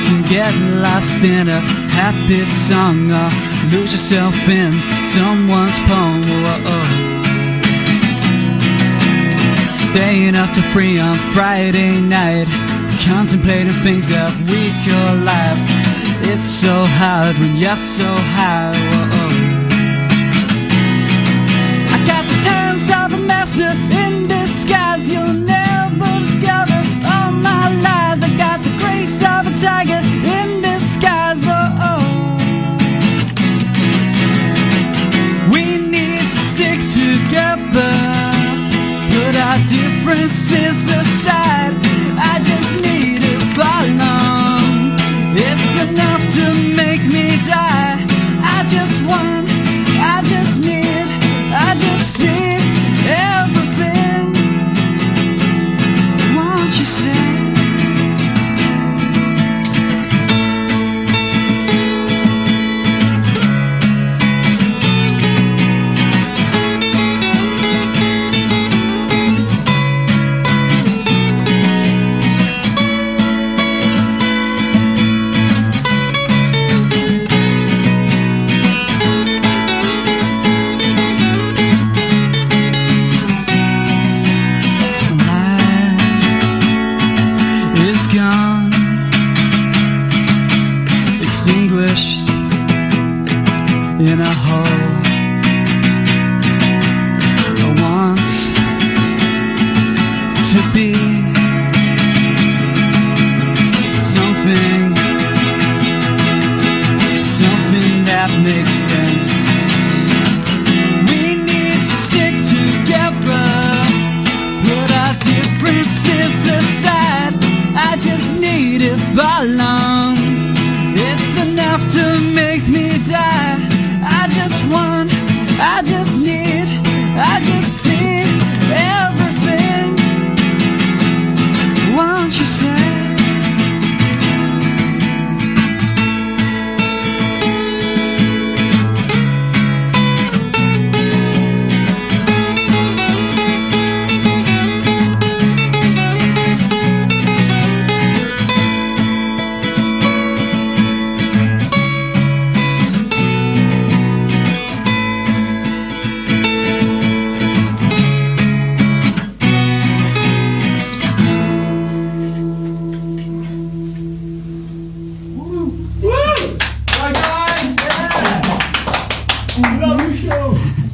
Get lost in a happy song or lose yourself in someone's poem. Staying up till 3 on Friday night, contemplating things that we call life. It's so hard when you're so high. I got the talents of a master in disguise. You'll never discover all my lies. I got the grace of a tiger in disguise. We need to stick together, put our differences aside. I just need it for long. It's enough to make me die. I just want, I just need, I just see everything. Won't you say? Gone, extinguished in a hole. I want to be something, something that makes sense. We need to stick together, put our differences aside. I just need it for long. It's enough to make me die. I just want, I just need, I just see everything. Won't you say? Hi guys! Yeah! Love your show!